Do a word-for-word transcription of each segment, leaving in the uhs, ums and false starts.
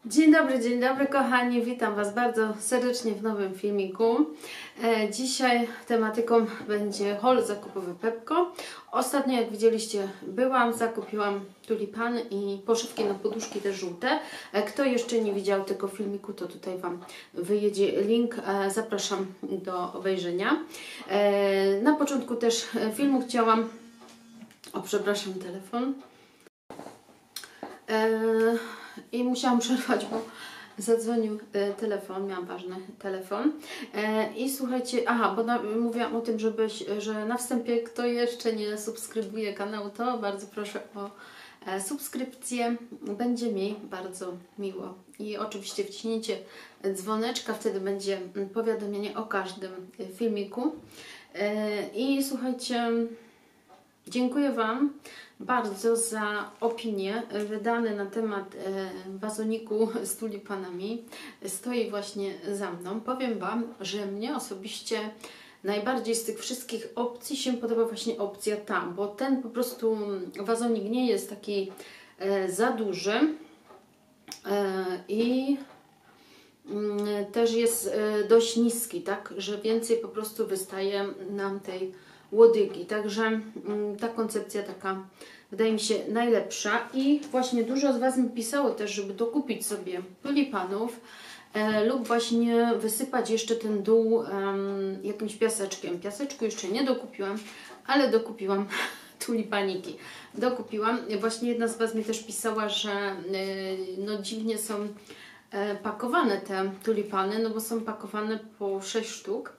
Dzień dobry, dzień dobry kochani, witam Was bardzo serdecznie w nowym filmiku. E, dzisiaj tematyką będzie haul zakupowy Pepco. Ostatnio, jak widzieliście, byłam, zakupiłam tulipany i poszywki na poduszki te żółte. E, kto jeszcze nie widział tego filmiku, to tutaj Wam wyjedzie link, e, zapraszam do obejrzenia. E, na początku też filmu chciałam... O, przepraszam, telefon. E, I musiałam przerwać, bo zadzwonił e, telefon, miałam ważny telefon. E, I słuchajcie, aha, bo na, mówiłam o tym, żebyś, że na wstępie, kto jeszcze nie subskrybuje kanału, to bardzo proszę o e, subskrypcję. Będzie mi bardzo miło. I oczywiście wciśnijcie dzwoneczka, wtedy będzie powiadomienie o każdym filmiku. E, I słuchajcie, dziękuję Wam bardzo za opinie wydane na temat e, wazoniku z tulipanami. Stoi właśnie za mną. Powiem Wam, że mnie osobiście najbardziej z tych wszystkich opcji się podoba właśnie opcja ta, bo ten po prostu wazonik nie jest taki e, za duży e, i mm, też jest e, dość niski, tak, że więcej po prostu wystaje nam tej łodygi. Także mm, ta koncepcja taka wydaje mi się najlepsza i właśnie dużo z Was mi pisało też, żeby dokupić sobie tulipanów e, lub właśnie wysypać jeszcze ten dół e, jakimś piaseczkiem. Piaseczku jeszcze nie dokupiłam, ale dokupiłam tulipaniki. Dokupiłam. Właśnie jedna z Was mi też pisała, że e, no dziwnie są e, pakowane te tulipany, no bo są pakowane po sześć sztuk.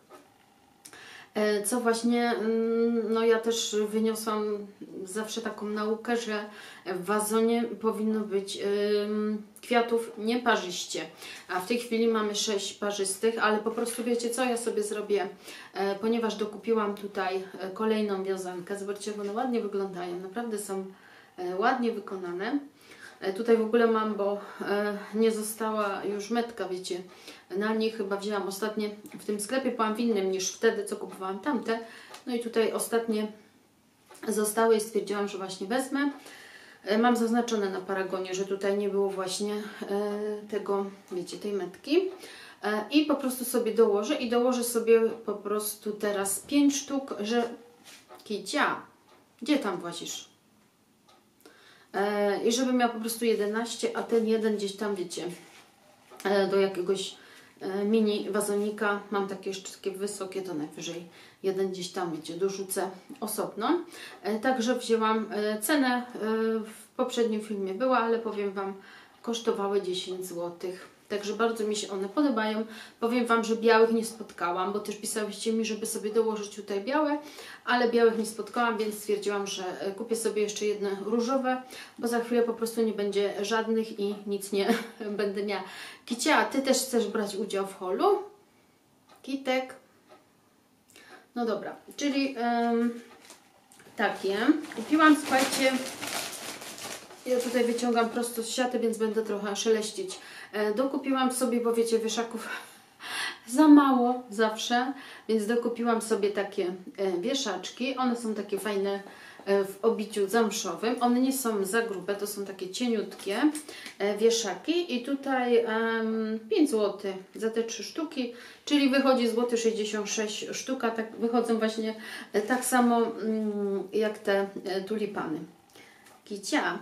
Co właśnie, no ja też wyniosłam zawsze taką naukę, że w wazonie powinno być kwiatów nieparzyście. A w tej chwili mamy sześć parzystych, ale po prostu wiecie co, ja sobie zrobię, ponieważ dokupiłam tutaj kolejną wiązankę. Zobaczcie, jak one ładnie wyglądają, naprawdę są ładnie wykonane. Tutaj w ogóle mam, bo nie została już metka, wiecie, na nich chyba wzięłam ostatnie w tym sklepie, byłam w innym niż wtedy, co kupowałam tamte. No i tutaj ostatnie zostały i stwierdziłam, że właśnie wezmę. Mam zaznaczone na paragonie, że tutaj nie było właśnie tego, wiecie, tej metki. I po prostu sobie dołożę i dołożę sobie po prostu teraz pięć sztuk, że... Kicia, gdzie tam włazisz? I żeby miał po prostu jedenaście, a ten jeden gdzieś tam, wiecie, do jakiegoś mini wazonika. Mam takie jeszcze takie wysokie, to najwyżej jeden gdzieś tam, wiecie, dorzucę osobno. Także wzięłam cenę, w poprzednim filmie była, ale powiem Wam, kosztowały dziesięć złotych. Także bardzo mi się one podobają. Powiem Wam, że białych nie spotkałam, bo też pisałyście mi, żeby sobie dołożyć tutaj białe, ale białych nie spotkałam, więc stwierdziłam, że kupię sobie jeszcze jedne różowe, bo za chwilę po prostu nie będzie żadnych i nic nie będę miała. Kicia, Ty też chcesz brać udział w haulu? Kitek? No dobra, czyli um, takie. Kupiłam, słuchajcie, ja tutaj wyciągam prosto z siaty, więc będę trochę szeleścić. E, dokupiłam sobie, bo wiecie, wieszaków za mało zawsze, więc dokupiłam sobie takie e, wieszaczki. One są takie fajne e, w obiciu zamszowym. One nie są za grube, to są takie cieniutkie e, wieszaki i tutaj e, pięć złotych za te trzy sztuki, czyli wychodzi złoty sześćdziesiąt sześć sztuka. Tak wychodzą właśnie e, tak samo mm, jak te e, tulipany. Kicia,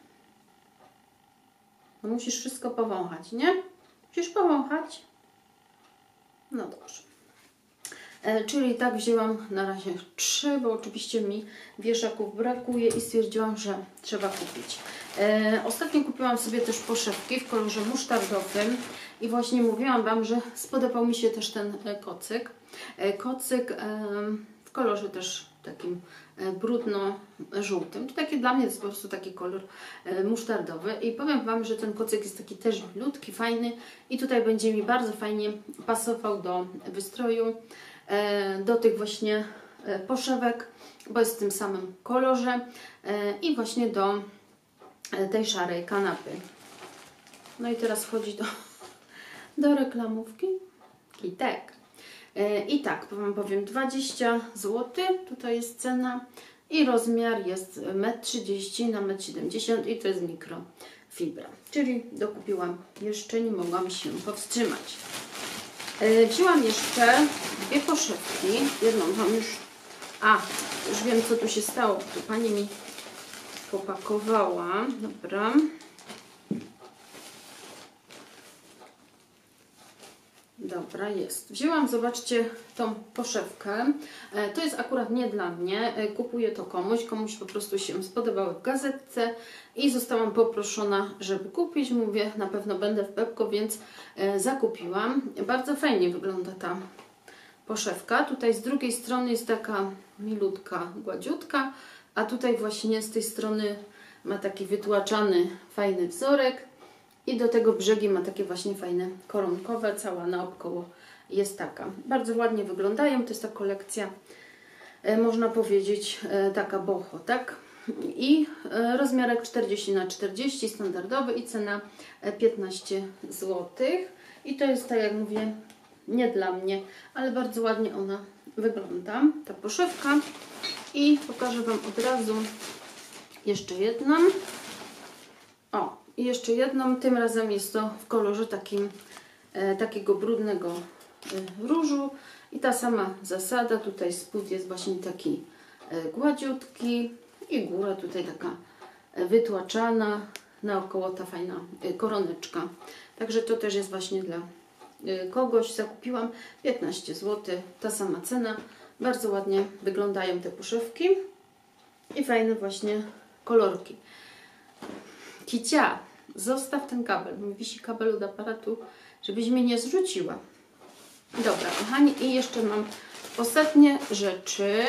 no musisz wszystko powąchać, nie? Musisz powąchać. No dobrze. E, czyli tak wzięłam na razie trzy, bo oczywiście mi wieszaków brakuje i stwierdziłam, że trzeba kupić. E, ostatnio kupiłam sobie też poszewki w kolorze musztardowym i właśnie mówiłam Wam, że spodobał mi się też ten kocyk. E, kocyk e, w kolorze też takim brudno-żółtym. To taki dla mnie jest po prostu taki kolor musztardowy i powiem Wam, że ten kocyk jest taki też milutki, fajny i tutaj będzie mi bardzo fajnie pasował do wystroju, do tych właśnie poszewek, bo jest w tym samym kolorze i właśnie do tej szarej kanapy. No i teraz wchodzi do, do reklamówki Kitek. I tak, Wam powiem, dwadzieścia złotych, tutaj jest cena i rozmiar jest metr trzydzieści na metr siedemdziesiąt i to jest mikro. fibra. Czyli dokupiłam, jeszcze nie mogłam się powstrzymać. Yy, wzięłam jeszcze dwie poszewki. Jedną tam już... A, już wiem, co tu się stało. Tu pani mi popakowała. Dobra. Dobra, jest. Wzięłam, zobaczcie, tą poszewkę. E, to jest akurat nie dla mnie. E, kupuję to komuś. Komuś po prostu się spodobały w gazetce i zostałam poproszona, żeby kupić. Mówię, na pewno będę w Pepko, więc e, zakupiłam. Bardzo fajnie wygląda ta poszewka. Tutaj z drugiej strony jest taka milutka, gładziutka, a tutaj właśnie z tej strony ma taki wytłaczany, fajny wzorek. I do tego brzegi ma takie właśnie fajne koronkowe, cała naokoło jest taka. Bardzo ładnie wyglądają, to jest ta kolekcja, e, można powiedzieć, e, taka boho, tak? I e, rozmiarek czterdzieści na czterdzieści, standardowy i cena piętnaście złotych. I to jest, tak jak mówię, nie dla mnie, ale bardzo ładnie ona wygląda, ta poszewka. I pokażę Wam od razu jeszcze jedną. O, i jeszcze jedną, tym razem jest to w kolorze takim, e, takiego brudnego e, różu. I ta sama zasada, tutaj spód jest właśnie taki e, gładziutki i góra tutaj taka e, wytłaczana, naokoło ta fajna e, koroneczka. Także to też jest właśnie dla e, kogoś. Zakupiłam piętnaście złotych, ta sama cena. Bardzo ładnie wyglądają te poszewki i fajne właśnie kolorki. Kicia, zostaw ten kabel. Mi wisi kabel od aparatu, żebyś mnie nie zrzuciła. Dobra, kochani, i jeszcze mam ostatnie rzeczy,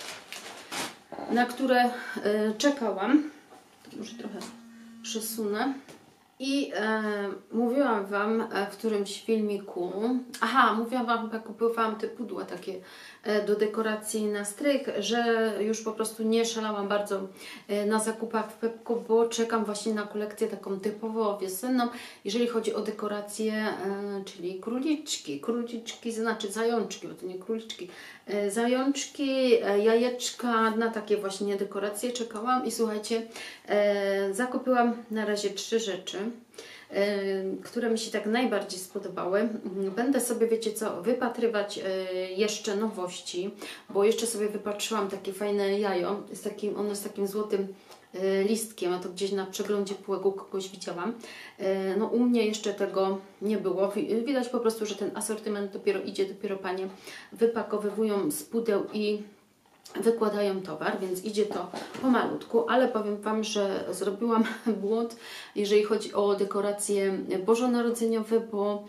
na które y, czekałam. To może trochę przesunę. I e, mówiłam Wam w którymś filmiku, aha, mówiłam Wam, jak kupowałam te pudła takie e, do dekoracji na strych, że już po prostu nie szalałam bardzo e, na zakupach w Pepko, bo czekam właśnie na kolekcję taką typowo wiosenną, jeżeli chodzi o dekoracje, e, czyli króliczki, króliczki znaczy zajączki, bo to nie króliczki, e, zajączki, e, jajeczka, na takie właśnie dekoracje czekałam i słuchajcie, e, zakupiłam na razie trzy rzeczy, które mi się tak najbardziej spodobały. Będę sobie, wiecie co, wypatrywać jeszcze nowości, bo jeszcze sobie wypatrzyłam takie fajne jajo. Jest takim, ono jest takim złotym listkiem, a to gdzieś na przeglądzie półek kogoś widziałam. No u mnie jeszcze tego nie było. Widać po prostu, że ten asortyment dopiero idzie, dopiero panie wypakowywują z pudeł i wykładają towar, więc idzie to pomalutku, ale powiem Wam, że zrobiłam błąd, jeżeli chodzi o dekoracje bożonarodzeniowe, bo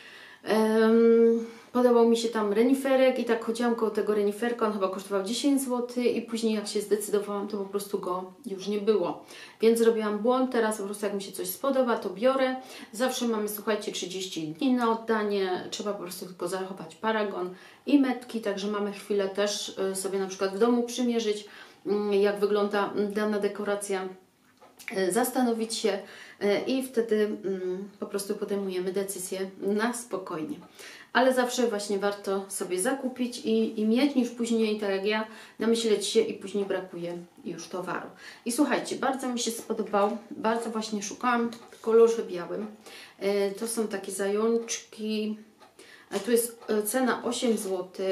um, podobał mi się tam reniferek i tak chodziłam koło tego reniferka, on chyba kosztował dziesięć złotych i później jak się zdecydowałam, to po prostu go już nie było. Więc zrobiłam błąd, teraz po prostu jak mi się coś spodoba, to biorę. Zawsze mamy, słuchajcie, trzydzieści dni na oddanie, trzeba po prostu tylko zachować paragon i metki, także mamy chwilę też sobie na przykład w domu przymierzyć, jak wygląda dana dekoracja, zastanowić się i wtedy po prostu podejmujemy decyzję na spokojnie. Ale zawsze właśnie warto sobie zakupić i, i mieć, niż później, tak jak ja, namyśleć się i później brakuje już towaru. I słuchajcie, bardzo mi się spodobał, bardzo właśnie szukałam w kolorze białym. E, to są takie zajączki, a tu jest cena osiem złotych.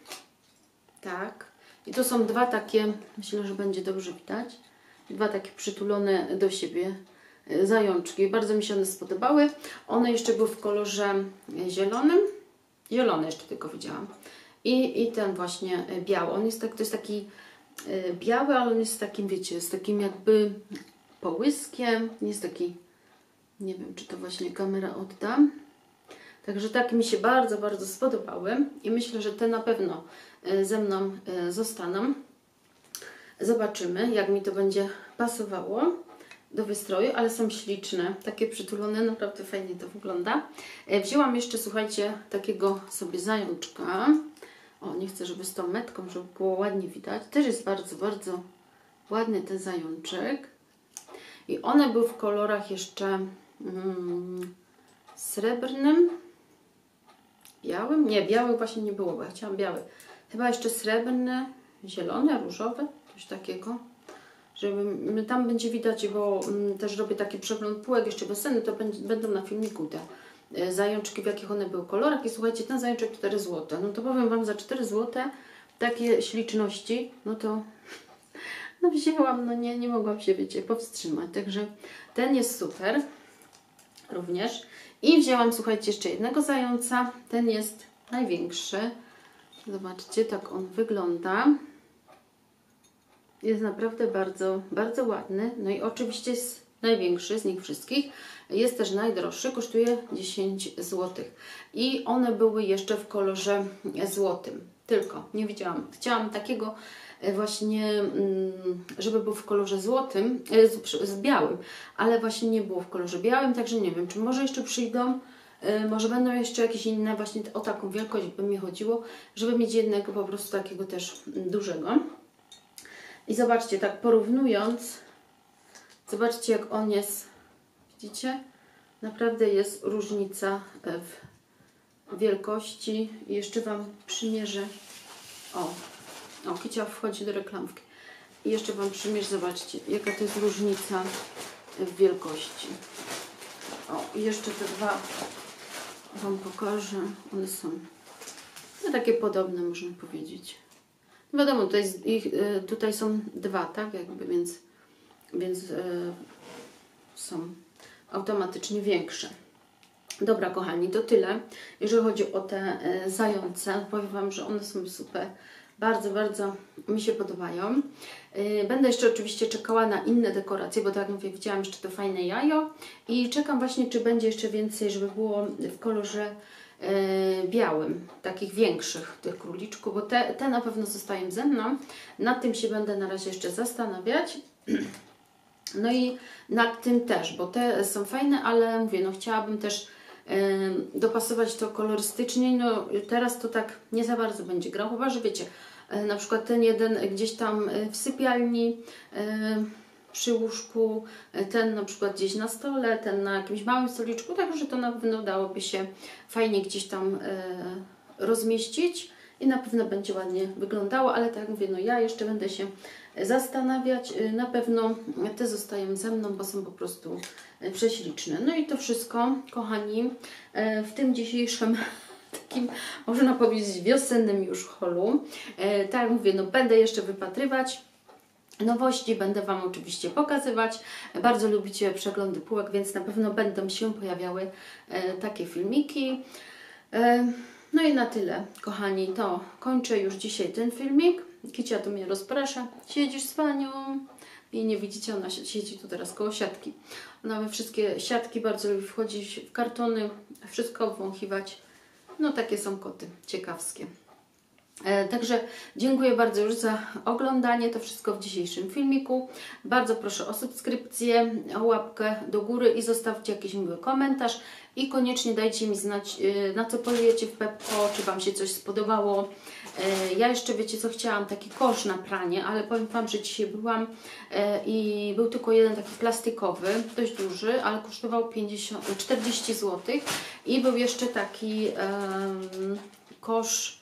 Tak. I to są dwa takie, myślę, że będzie dobrze widać, dwa takie przytulone do siebie zajączki. Bardzo mi się one spodobały. One jeszcze były w kolorze zielonym. Zielony jeszcze tylko widziałam. I, i ten właśnie biały. On jest tak, to jest taki y, biały, ale on jest takim, wiecie, z takim jakby połyskiem. Jest taki, nie wiem, czy to właśnie kamera odda. Także takie mi się bardzo, bardzo spodobały. I myślę, że te na pewno y, ze mną y, zostaną. Zobaczymy, jak mi to będzie pasowało do wystroju, ale są śliczne, takie przytulone, naprawdę fajnie to wygląda. Wzięłam jeszcze, słuchajcie, takiego sobie zajączka. O, nie chcę, żeby z tą metką, żeby było ładnie widać. Też jest bardzo, bardzo ładny ten zajączek. I one były w kolorach jeszcze mm, srebrnym, białym. Nie, biały właśnie nie było, bo ja chciałam biały. Chyba jeszcze srebrny, zielony, różowy, coś takiego. żeby tam będzie widać, bo mm, też robię taki przegląd półek jeszcze wiosenny, to będzie, będą na filmiku te y, zajączki, w jakich one były kolorach. I słuchajcie, ten zajączek cztery złote. No to powiem Wam, za cztery złote takie śliczności, no to no wzięłam, no nie, nie mogłam się, wiecie, powstrzymać. Także ten jest super również. I wzięłam, słuchajcie, jeszcze jednego zająca. Ten jest największy. Zobaczcie, tak on wygląda. Jest naprawdę bardzo, bardzo ładny. No i oczywiście jest największy z nich wszystkich. Jest też najdroższy, kosztuje dziesięć złotych. I one były jeszcze w kolorze złotym. Tylko nie widziałam. Chciałam takiego właśnie, żeby był w kolorze złotym, z, z białym, ale właśnie nie było w kolorze białym, także nie wiem, czy może jeszcze przyjdą, może będą jeszcze jakieś inne, właśnie o taką wielkość by mi chodziło, żeby mieć jednego po prostu takiego też dużego. I zobaczcie, tak porównując, zobaczcie, jak on jest, widzicie? Naprawdę jest różnica w wielkości. I jeszcze Wam przymierzę, o, o, Kicia wchodzi do reklamki. I jeszcze Wam przymierzę, zobaczcie, jaka to jest różnica w wielkości. O, i jeszcze te dwa Wam pokażę. One są no, takie podobne, można powiedzieć. Wiadomo, tutaj, ich, tutaj są dwa, tak? Jakby, więc więc yy, są automatycznie większe. Dobra, kochani, to tyle. Jeżeli chodzi o te yy, zające, powiem Wam, że one są super. Bardzo, bardzo mi się podobają. Yy, będę jeszcze oczywiście czekała na inne dekoracje, bo tak jak mówię, widziałam jeszcze to fajne jajo. I czekam właśnie, czy będzie jeszcze więcej, żeby było w kolorze Yy, białym, takich większych tych króliczków, bo te, te na pewno zostają ze mną. Nad tym się będę na razie jeszcze zastanawiać. No i nad tym też, bo te są fajne, ale mówię, no chciałabym też yy, dopasować to kolorystycznie. No teraz to tak nie za bardzo będzie grał, chyba że wiecie, yy, na przykład ten jeden gdzieś tam w sypialni, yy, przy łóżku, ten na przykład gdzieś na stole, ten na jakimś małym stoliczku, także to na pewno dałoby się fajnie gdzieś tam e, rozmieścić i na pewno będzie ładnie wyglądało, ale tak jak mówię, no ja jeszcze będę się zastanawiać, na pewno te zostają ze mną, bo są po prostu prześliczne. No i to wszystko, kochani, e, w tym dzisiejszym takim, można powiedzieć, wiosennym już holu. E, tak jak mówię, no będę jeszcze wypatrywać nowości, będę Wam oczywiście pokazywać. Bardzo lubicie przeglądy półek, więc na pewno będą się pojawiały e, takie filmiki. E, no i na tyle, kochani, to kończę już dzisiaj ten filmik. Kicia tu mnie rozprasza. Siedzisz z Panią? I nie widzicie, ona siedzi tu teraz koło siatki. Ona we wszystkie siatki bardzo lubi wchodzić, w kartony, wszystko obwąchiwać. No takie są koty, ciekawskie. E, także dziękuję bardzo już za oglądanie, to wszystko w dzisiejszym filmiku. Bardzo proszę o subskrypcję, o łapkę do góry i zostawcie jakiś miły komentarz. I koniecznie dajcie mi znać, e, na co polujecie w Pepko, czy Wam się coś spodobało. E, ja jeszcze, wiecie co, chciałam taki kosz na pranie, ale powiem Wam, że dzisiaj byłam e, i był tylko jeden taki plastikowy, dość duży, ale kosztował pięćdziesiąt, czterdzieści złotych. I był jeszcze taki e, kosz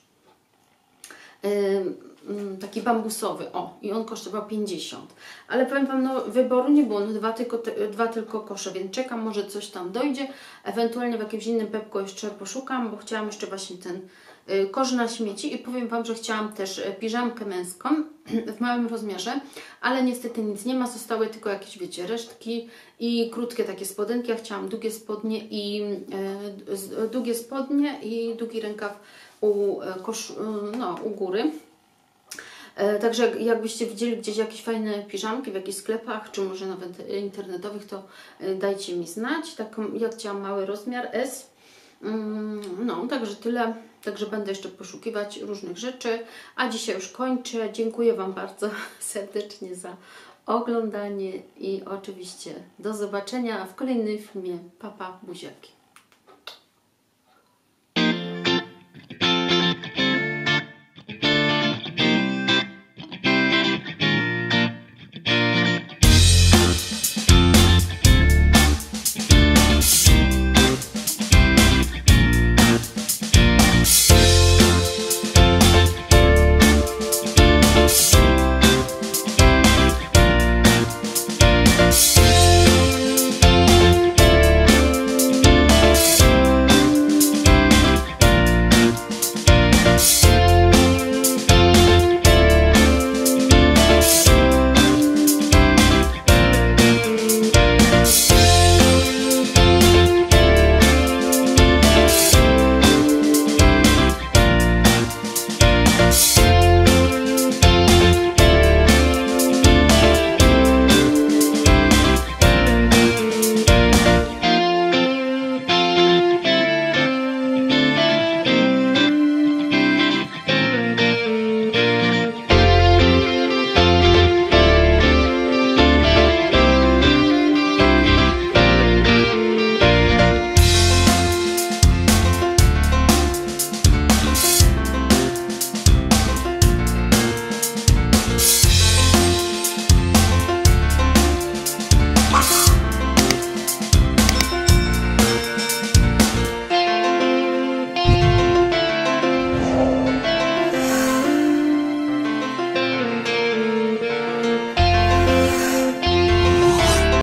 taki bambusowy, o, i on kosztował pięćdziesiąt. Ale powiem Wam, no wyboru nie było, no dwa tylko, te, dwa tylko kosze, więc czekam, może coś tam dojdzie. Ewentualnie w jakimś innym Pepko jeszcze poszukam, bo chciałam jeszcze właśnie ten y, kosz na śmieci i powiem Wam, że chciałam też piżamkę męską w małym rozmiarze, ale niestety nic nie ma, zostały tylko jakieś, wiecie, resztki i krótkie takie spodenki. Ja chciałam długie spodnie i y, długie spodnie i długi rękaw u, kosz, no, u góry. E, także jakbyście widzieli gdzieś jakieś fajne piżamki w jakichś sklepach, czy może nawet internetowych, to dajcie mi znać. Taką, ja chciałam mały rozmiar S. Mm, no, także tyle. Także będę jeszcze poszukiwać różnych rzeczy. A dzisiaj już kończę. Dziękuję Wam bardzo serdecznie za oglądanie i oczywiście do zobaczenia w kolejnym filmie. Pa, pa, buziaki.